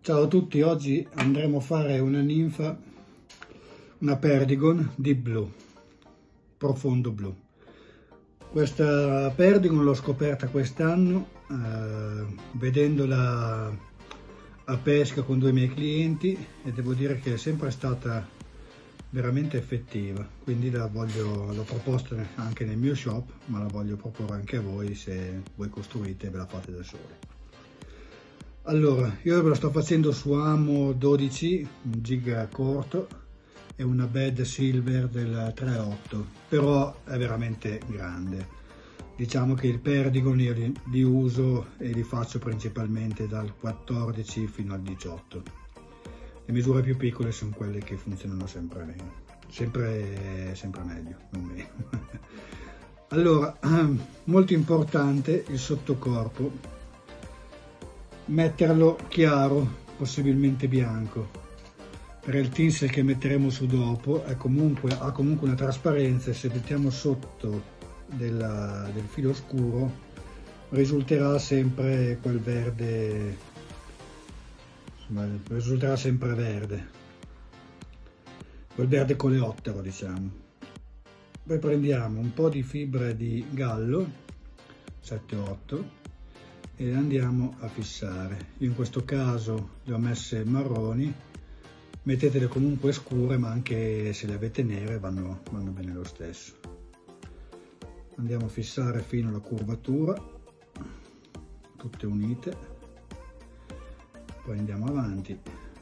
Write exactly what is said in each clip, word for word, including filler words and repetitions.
Ciao a tutti, oggi andremo a fare una ninfa, una Perdigon Deep Blue, profondo blu. Questa Perdigon l'ho scoperta quest'anno eh, vedendola a pesca con due miei clienti e devo dire che è sempre stata veramente effettiva, quindi la voglio, l'ho proposta anche nel mio shop, ma la voglio proporre anche a voi se voi costruite e ve la fate da soli. Allora, io ve lo sto facendo su Amo dodici, un giga corto e una bed silver del tre virgola otto, però è veramente grande. Diciamo che il Perdigon io li, li uso e li faccio principalmente dal quattordici fino al diciotto. Le misure più piccole sono quelle che funzionano sempre meno, sempre, sempre meglio, non meno. Allora, molto importante il sottocorpo. Metterlo chiaro, possibilmente bianco, per il tinsel che metteremo su dopo è comunque, ha comunque una trasparenza e se mettiamo sotto della, del filo scuro risulterà sempre quel verde, insomma, risulterà sempre verde, quel verde coleottero diciamo. Poi prendiamo un po' di fibra di gallo, sette otto, e le andiamo a fissare. Io in questo caso le ho messe marroni, mettetele comunque scure, ma anche se le avete nere vanno, vanno bene lo stesso. Andiamo a fissare fino alla curvatura, tutte unite, poi andiamo avanti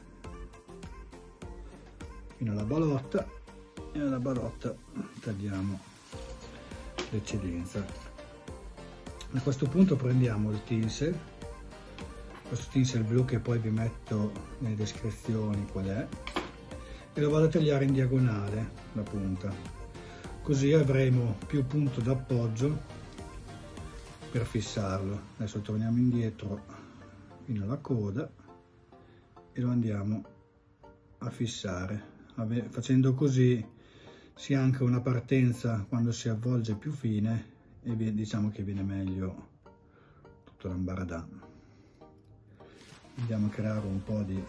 fino alla balotta e alla balotta tagliamo l'eccedenza. A questo punto prendiamo il tinsel, questo tinsel blu che poi vi metto nelle descrizioni qual è, e lo vado a tagliare in diagonale la punta, così avremo più punto d'appoggio per fissarlo. Adesso torniamo indietro fino alla coda e lo andiamo a fissare. Facendo così si ha anche una partenza quando si avvolge più fine e diciamo che viene meglio tutto l'ambaradà. Andiamo a creare un po' di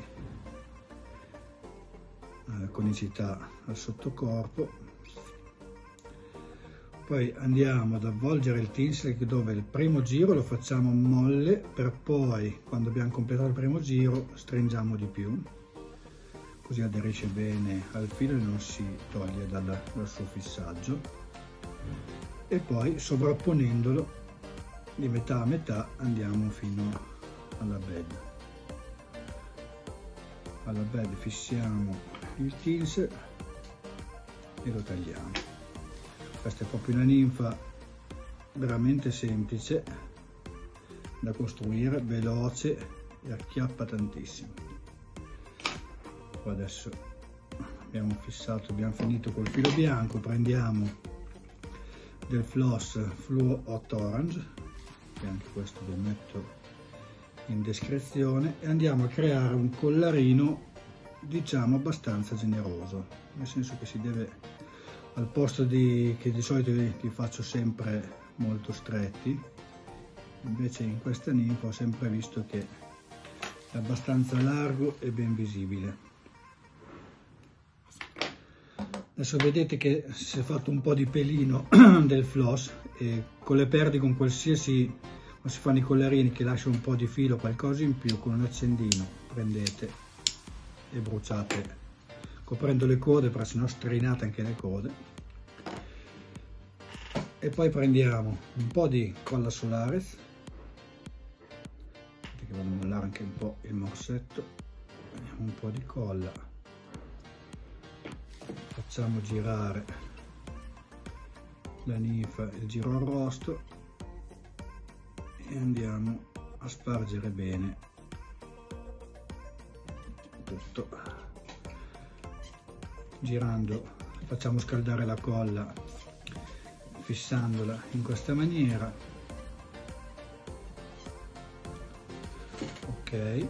eh, conicità al sottocorpo, poi andiamo ad avvolgere il tinsel dove il primo giro lo facciamo molle, per poi quando abbiamo completato il primo giro stringiamo di più, così aderisce bene al filo e non si toglie dal, dal suo fissaggio. E poi sovrapponendolo di metà a metà andiamo fino alla bed. Alla bed fissiamo il tinsel e lo tagliamo. Questa è proprio una ninfa veramente semplice da costruire, veloce e acchiappa tantissimo. Poi adesso abbiamo fissato, abbiamo finito col filo bianco, prendiamo del floss Fluo Hot Orange, che anche questo vi metto in descrizione, e andiamo a creare un collarino diciamo abbastanza generoso, nel senso che si deve, al posto di che di solito li faccio sempre molto stretti, invece in questa ninfa ho sempre visto che è abbastanza largo e ben visibile. Adesso vedete che si è fatto un po' di pelino del floss e con le Perdigon qualsiasi, quando si fanno i collarini che lascia un po' di filo, qualcosa in più, con un accendino prendete e bruciate, coprendo le code, perché sennò strinate anche le code. E poi prendiamo un po' di colla Solaris, che vado a mollare anche un po' il morsetto, un po' di colla. Facciamo girare la ninfa, il giro arrosto, e andiamo a spargere bene tutto. Girando facciamo scaldare la colla fissandola in questa maniera. Ok,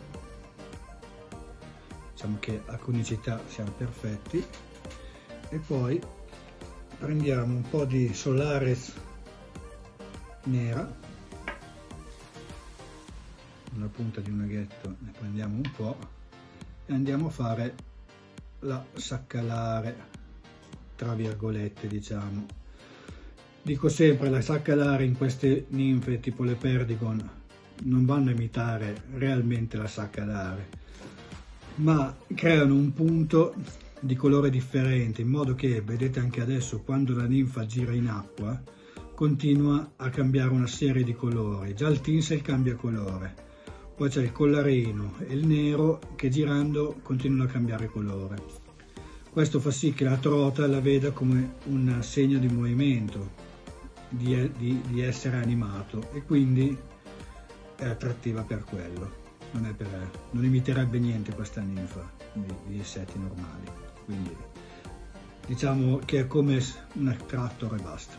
diciamo che a conicità siamo perfetti. E poi prendiamo un po' di Solaris nera, una punta di un aghetto ne prendiamo un po' e andiamo a fare la saccalare, tra virgolette, diciamo. Dico sempre, la saccalare in queste ninfe tipo le Perdigon non vanno a imitare realmente la saccalare, ma creano un punto di colore differente, in modo che, vedete anche adesso, quando la ninfa gira in acqua continua a cambiare una serie di colori. Già il tinsel cambia colore, poi c'è il collarino e il nero che girando continuano a cambiare colore. Questo fa sì che la trota la veda come un segno di movimento, di, di, di essere animato, e quindi è attrattiva per quello. Non, è per, non imiterebbe niente questa ninfa di, di insetti normali, quindi diciamo che è come un attractor e basta.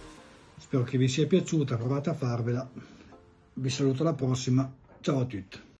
Spero che vi sia piaciuta, provate a farvela, vi saluto alla prossima, ciao a tutti.